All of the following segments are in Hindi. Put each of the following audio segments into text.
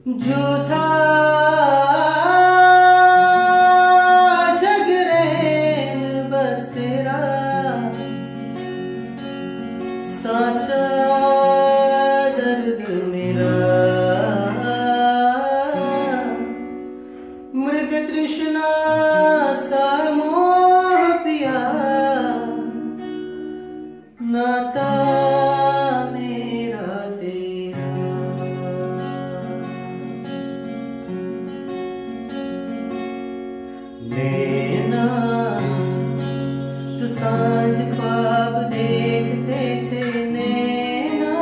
जो था झगड़े बस तेरा साचा दर्द मेरा मृग तृष्णा सा मोह पिया नाता मेरा तेरा नैना जो सांझ ख्वाब देखते थे नैना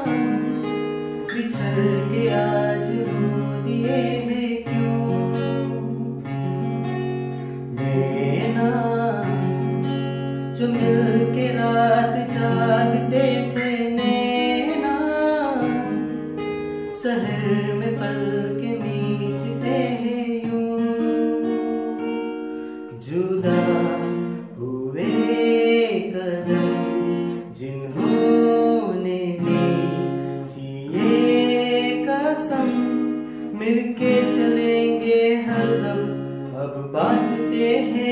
बिछड़ के आज रो दिए हैं क्यों नैना जो मिल के रात जागते थे नैना शहर में पल के मीचते हैं यूं जुदा हुए कदम जिन्होंने ली थी ये कसम मिलके चलेंगे हरदम अब बांटते हैं